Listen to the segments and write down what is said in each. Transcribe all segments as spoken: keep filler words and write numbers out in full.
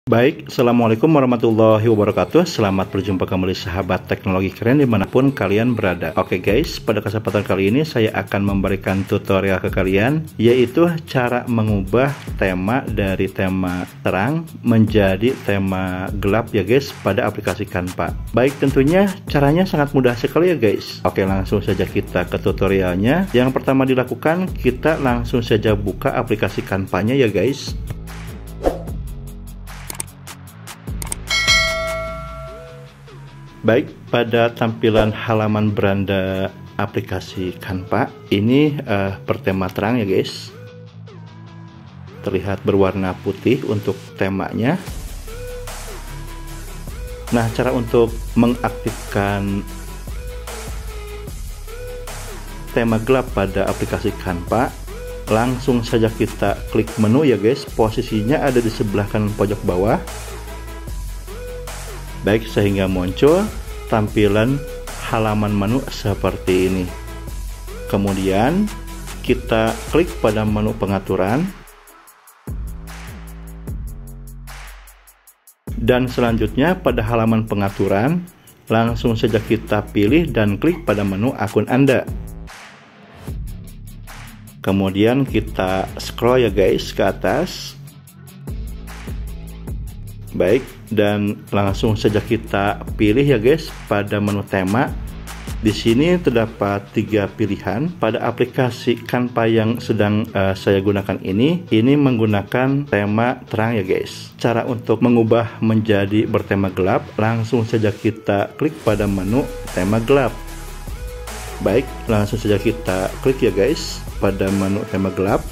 Baik, Assalamualaikum warahmatullahi wabarakatuh. Selamat berjumpa kembali sahabat teknologi keren dimanapun kalian berada. Oke guys, pada kesempatan kali ini saya akan memberikan tutorial ke kalian, yaitu cara mengubah tema dari tema terang menjadi tema gelap ya guys pada aplikasi Canva. Baik, tentunya caranya sangat mudah sekali ya guys. Oke, langsung saja kita ke tutorialnya. Yang pertama dilakukan, kita langsung saja buka aplikasi Canva-nya ya guys. Baik, pada tampilan halaman beranda aplikasi Canva ini uh, bertema terang ya guys. Terlihat berwarna putih untuk temanya. Nah, cara untuk mengaktifkan tema gelap pada aplikasi Canva, langsung saja kita klik menu ya guys. Posisinya ada di sebelah kanan pojok bawah. Baik, sehingga muncul tampilan halaman menu seperti ini. Kemudian kita klik pada menu pengaturan, dan selanjutnya pada halaman pengaturan langsung saja kita pilih dan klik pada menu akun Anda. Kemudian kita scroll ya guys ke atas. Baik, dan langsung saja kita pilih ya guys pada menu tema. Di sini terdapat tiga pilihan. Pada aplikasi Canva yang sedang uh, saya gunakan ini, ini menggunakan tema terang ya guys. Cara untuk mengubah menjadi bertema gelap, langsung saja kita klik pada menu tema gelap. Baik, langsung saja kita klik ya guys pada menu tema gelap.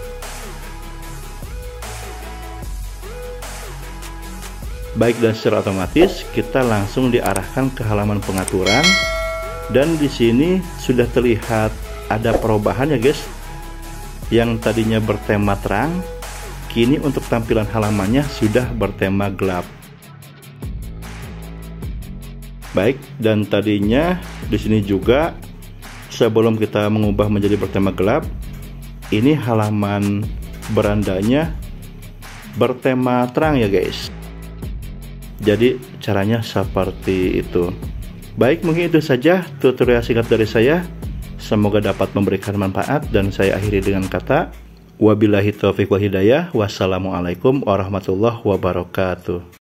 Baik, dan secara otomatis kita langsung diarahkan ke halaman pengaturan, dan di sini sudah terlihat ada perubahan ya guys. Yang tadinya bertema terang, kini untuk tampilan halamannya sudah bertema gelap. Baik, dan tadinya di sini juga sebelum kita mengubah menjadi bertema gelap, ini halaman berandanya bertema terang ya guys. Jadi caranya seperti itu. Baik, mungkin itu saja tutorial singkat dari saya. Semoga dapat memberikan manfaat, dan saya akhiri dengan kata wabillahi taufiq wal hidayah. Wassalamualaikum warahmatullahi wabarakatuh.